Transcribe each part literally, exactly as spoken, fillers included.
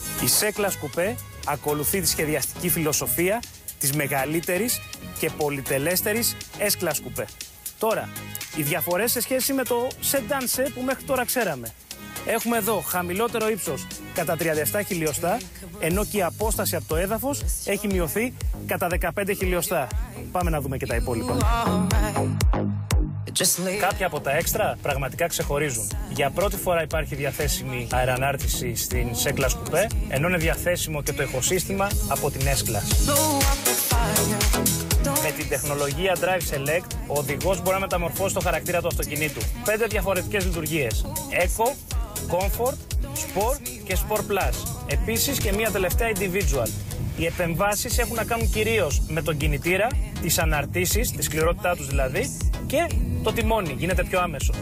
Η C-Class Coupé ακολουθεί τη σχεδιαστική φιλοσοφία της μεγαλύτερης και πολυτελέστερης S-Class Coupé. Τώρα, οι διαφορές σε σχέση με το Sedan C που μέχρι τώρα ξέραμε. Έχουμε εδώ χαμηλότερο ύψος κατά τριάντα επτά χιλιοστά, ενώ και η απόσταση από το έδαφος έχει μειωθεί κατά δεκαπέντε χιλιοστά. Πάμε να δούμε και τα υπόλοιπα. Κάποια από τα έξτρα πραγματικά ξεχωρίζουν. Για πρώτη φορά υπάρχει διαθέσιμη αερανάρτηση στην C-Class Coupé, ενώ είναι διαθέσιμο και το ηχοσύστημα από την S-Class. Με την τεχνολογία Drive Select, ο οδηγός μπορεί να μεταμορφώσει το χαρακτήρα του αυτοκινήτου. Πέντε διαφορετικές λειτουργίες: Eco, Comfort, Sport και Sport Plus. Επίσης και μία τελευταία Individual. Οι επεμβάσεις έχουν να κάνουν κυρίως με τον κινητήρα, τις αναρτήσεις, τη σκληρότητά τους δηλαδή, και το τιμόνι γίνεται πιο άμεσο.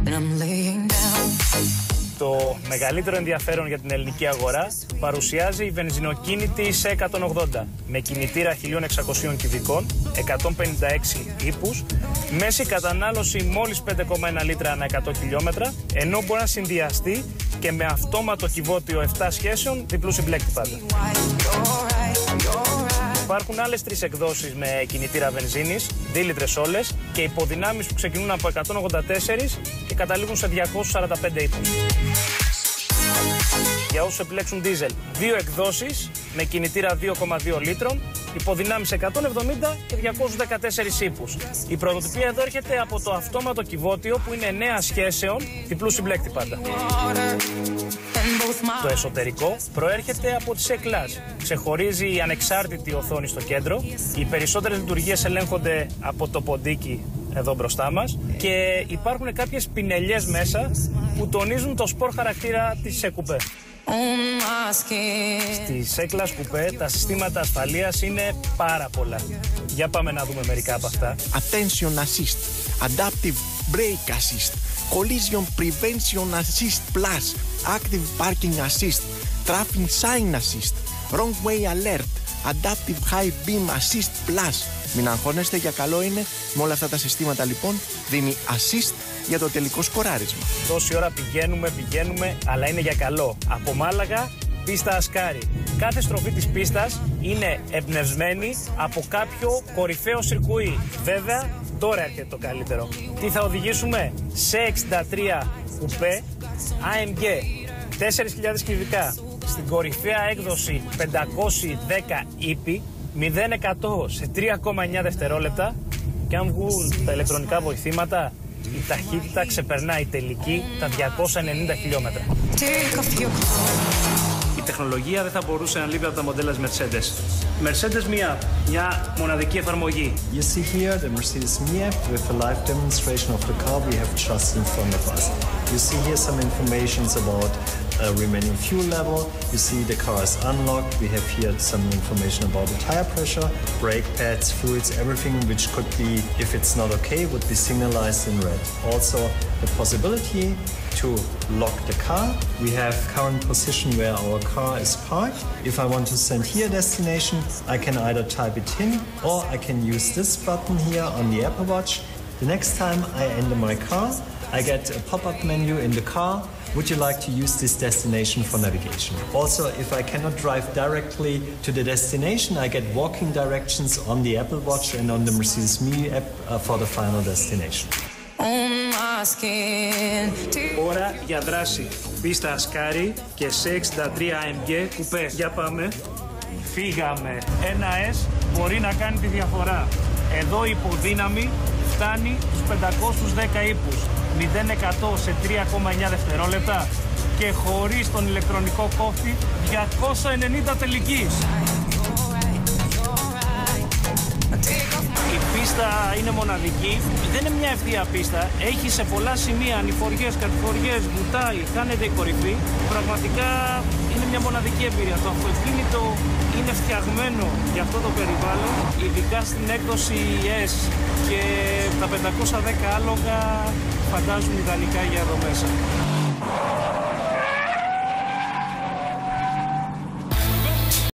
Το μεγαλύτερο ενδιαφέρον για την ελληνική αγορά παρουσιάζει η βενζινοκίνητη C εκατόν ογδόντα με κινητήρα χίλια εξακόσια κυβικών, εκατόν πενήντα έξι ύπους, μέση κατανάλωση μόλις πέντε κόμμα ένα λίτρα ανά εκατό χιλιόμετρα, ενώ μπορεί να συνδυαστεί και με αυτόματο κυβότιο επτά σχέσεων διπλού συμπλέκτη πάντα. Υπάρχουν άλλες τρεις εκδόσεις με κινητήρα βενζίνης, δύο λίτρες όλες, και υποδυνάμεις που ξεκινούν από εκατόν ογδόντα τέσσερα και καταλήγουν σε διακόσιους σαράντα πέντε ύπους. Για όσους επιλέξουν δίζελ, δύο εκδόσεις με κινητήρα δύο κόμμα δύο λίτρων, υποδυνάμεις εκατόν εβδομήντα και διακόσιους δεκατέσσερα ύπους. Η πρωτοτυπία εδώ έρχεται από το αυτόματο κυβότιο που είναι εννέα σχέσεων, διπλού συμπλέκτη πάντα. Το εσωτερικό προέρχεται από τη C-Class. Ξεχωρίζει η ανεξάρτητη οθόνη στο κέντρο. Οι περισσότερες λειτουργίες ελέγχονται από το ποντίκι εδώ μπροστά μας και υπάρχουν κάποιες πινελιές μέσα που τονίζουν το σπορ χαρακτήρα της C-Coupé. Στη C-Class Coupé τα συστήματα ασφαλείας είναι πάρα πολλά. Για πάμε να δούμε μερικά από αυτά. Attention Assist, Adaptive Brake Assist, Collision Prevention Assist Plus, Active Parking Assist, Traffic Sign Assist, Wrong Way Alert, Adaptive High Beam Assist Plus. Μην αγχώνεστε, για καλό είναι. Με όλα αυτά τα συστήματα λοιπόν δίνει assist για το τελικό σκοράρισμα. Τόση ώρα πηγαίνουμε, πηγαίνουμε, αλλά είναι για καλό. Από Μάλαγα, πίστα Ασκάρι. Κάθε στροφή της πίστας είναι εμπνευσμένη από κάποιο κορυφαίο σιρκουί. Βέβαια, τώρα έρχεται το καλύτερο. Τι θα οδηγήσουμε? C εξήντα τρία Coupé έι εμ τζι, τέσσερις χιλιάδες κυβικά. Στην κορυφαία έκδοση πεντακόσιοι δέκα ύπη, μηδέν εκατό σε τρία κόμμα εννέα δευτερόλεπτα, και αν βγουν τα ηλεκτρονικά βοηθήματα, η ταχύτητα ξεπερνάει τελική τα διακόσια ενενήντα χιλιόμετρα. Η τεχνολογία δεν θα μπορούσε να λείπει από τα μοντέλα Mercedes. Mercedes μι App, μια μοναδική εφαρμογή. You see here the Mercedes μι App with a live demonstration of the car we have just in front of us. You see here some information about uh, remaining fuel level. You see the car is unlocked. We have here some information about the tire pressure, brake pads, fluids, everything which could be, if it's not okay, would be signalized in red. Also, the possibility to lock the car. We have current position where our car is parked. If I want to send here destination, I can either type it in or I can use this button here on the Apple Watch. The next time I enter my car, I get a pop-up menu in the car. Would you like to use this destination for navigation? Also, if I cannot drive directly to the destination, I get walking directions on the Apple Watch and on the Mercedes μι app uh, for the final destination. Ώρα για δράση. Πίστα Ασκάρι και C εξήντα τρία έι εμ τζι Coupé. Για πάμε. Φύγαμε. Ένα S μπορεί να κάνει τη διαφορά. Εδώ η υποδύναμη φτάνει στους πεντακόσιους δέκα ύπους. μηδέν εκατό σε τρία κόμμα εννέα δευτερόλεπτα και χωρίς τον ηλεκτρονικό κόφτη διακόσια ενενήντα τελικής. Η πίστα είναι μοναδική, δεν είναι μια ευθεία πίστα, έχει σε πολλά σημεία ανηφοριές, κατηφοριές, βουτάει, χάνεται η κορυφή. Πραγματικά είναι μια μοναδική εμπειρία. Το αυτοκίνητο είναι φτιαγμένο για αυτό το περιβάλλον, ειδικά στην έκδοση S, και τα πεντακόσια δέκα άλογα φαντάζουν ιδανικά για εδώ μέσα.